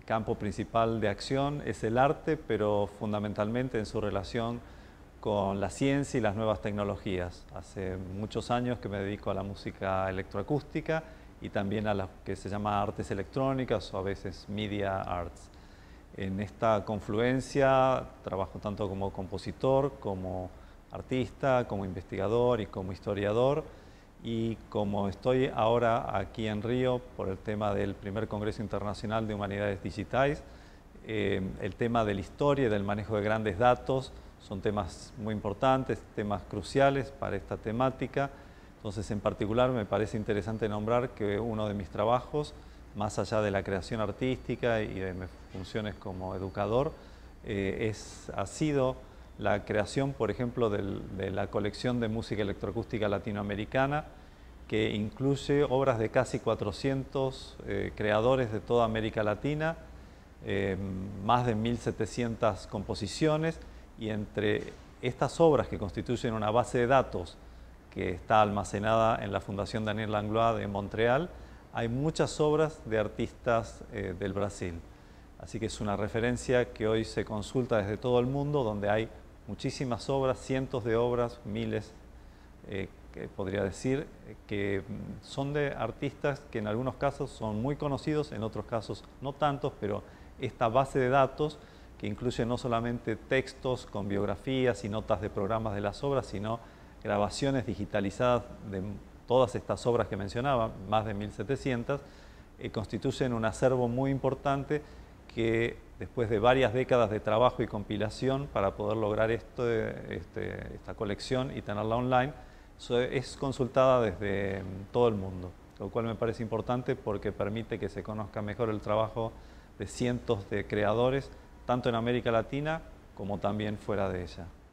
campo principal de acción es el arte, pero fundamentalmente en su relación con la ciencia y las nuevas tecnologías. Hace muchos años que me dedico a la música electroacústica y también a lo que se llama artes electrónicas o a veces media arts. En esta confluencia trabajo tanto como compositor, como artista, como investigador y como historiador. Y como estoy ahora aquí en Río por el tema del primer Congreso Internacional de Humanidades Digitales, el tema de la historia y del manejo de grandes datos son temas muy importantes, temas cruciales para esta temática. Entonces, en particular, me parece interesante nombrar que uno de mis trabajos, más allá de la creación artística y de mis funciones como educador, ha sido la creación, por ejemplo, de la colección de música electroacústica latinoamericana, que incluye obras de casi 400 creadores de toda América Latina, más de 1.700 composiciones, y entre estas obras que constituyen una base de datos que está almacenada en la Fundación Daniel Langlois de Montreal, hay muchas obras de artistas del Brasil. Así que es una referencia que hoy se consulta desde todo el mundo, donde hay muchísimas obras, cientos de obras, miles, que podría decir, que son de artistas que en algunos casos son muy conocidos, en otros casos no tantos, pero esta base de datos que incluye no solamente textos con biografías y notas de programas de las obras, sino grabaciones digitalizadas de todas estas obras que mencionaba, más de 1.700, constituyen un acervo muy importante que después de varias décadas de trabajo y compilación para poder lograr esta colección y tenerla online, es consultada desde todo el mundo, lo cual me parece importante porque permite que se conozca mejor el trabajo de cientos de creadores, tanto en América Latina como también fuera de ella.